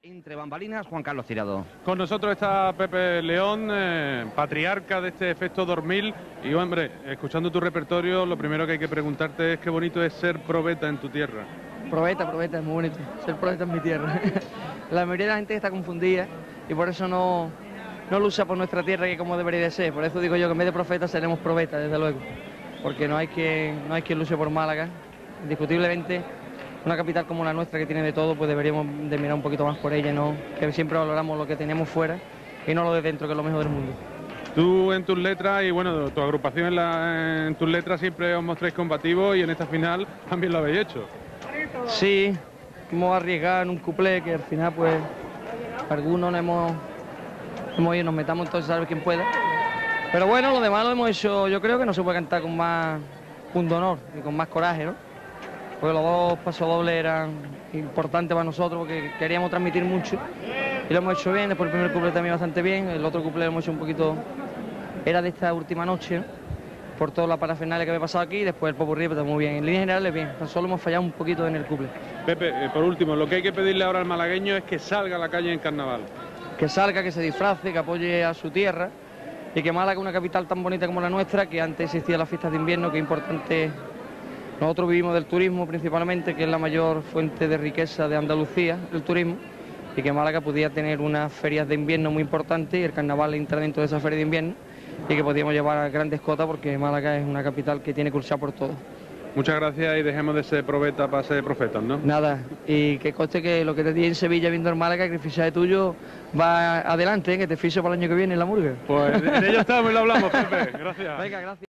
Entre bambalinas, Juan Carlos Tirado. Con nosotros está Pepe León, patriarca de este efecto dormil. Y hombre, escuchando tu repertorio, lo primero que hay que preguntarte es qué bonito es ser probeta en tu tierra. Probeta, es muy bonito. Ser probeta en mi tierra. La mayoría de la gente está confundida y por eso no lucha por nuestra tierra que como debería de ser. Por eso digo yo que en vez de profeta seremos probetas, desde luego. Porque no hay quien luche por Málaga. Indiscutiblemente, una capital como la nuestra, que tiene de todo, pues deberíamos de mirar un poquito más por ella, ¿no? Que siempre valoramos lo que tenemos fuera y no lo de dentro, que es lo mejor del mundo. Tú en tus letras y bueno, tu agrupación en tus letras siempre os mostráis combativos y en esta final también lo habéis hecho. Sí, hemos arriesgado en un cuplé que al final pues algunos nos metamos, entonces sabe quién pueda. Pero bueno, lo demás lo hemos hecho, yo creo que no se puede cantar con más punto honor y con más coraje, ¿no? Porque los dos pasodobles eran importantes para nosotros porque queríamos transmitir mucho y lo hemos hecho bien. Después el primer cuplé también bastante bien, el otro cuplé lo hemos hecho un poquito, era de esta última noche, ¿no? Por toda la parafernalia que había pasado aquí, y después el popurrí está muy bien. En línea general es bien, tan solo hemos fallado un poquito en el cuplé. Pepe, por último, lo que hay que pedirle ahora al malagueño es que salga a la calle en carnaval. Que salga, que se disfrace, que apoye a su tierra y que Málaga, una capital tan bonita como la nuestra, que antes existían las fiestas de invierno, que es importante. Nosotros vivimos del turismo principalmente, que es la mayor fuente de riqueza de Andalucía, el turismo, y que Málaga podía tener unas ferias de invierno muy importantes y el carnaval entra dentro de esa feria de invierno y que podíamos llevar a grandes cotas porque Málaga es una capital que tiene que luchar por todo. Muchas gracias y dejemos de ser probeta para ser profetas, ¿no? Nada, y que conste que lo que te di en Sevilla viendo el Málaga, que el fichaje tuyo va adelante, que te ficho para el año que viene en la murga. Pues en ello estamos y lo hablamos, Pepe. Gracias. Venga, gracias.